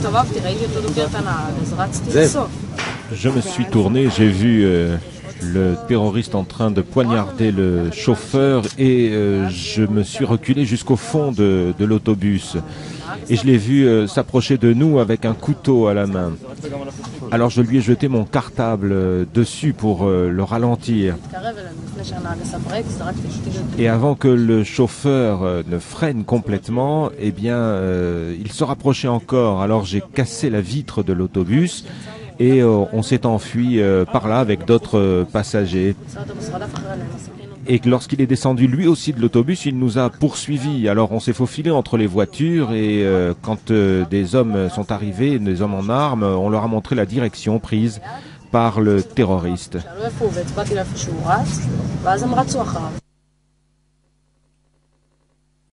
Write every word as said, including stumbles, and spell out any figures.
Je me suis tourné, j'ai vu euh, le terroriste en train de poignarder le chauffeur et euh, je me suis reculé jusqu'au fond de, de l'autobus. Et je l'ai vu euh, s'approcher de nous avec un couteau à la main. Alors je lui ai jeté mon cartable euh, dessus pour euh, le ralentir. Et avant que le chauffeur euh, ne freine complètement, eh bien, euh, il se rapprochait encore. Alors j'ai cassé la vitre de l'autobus et euh, on s'est enfui euh, par là avec d'autres euh, passagers. Et lorsqu'il est descendu lui aussi de l'autobus, il nous a poursuivis. Alors on s'est faufilé entre les voitures et euh, quand euh, des hommes sont arrivés, des hommes en armes, on leur a montré la direction prise par le terroriste.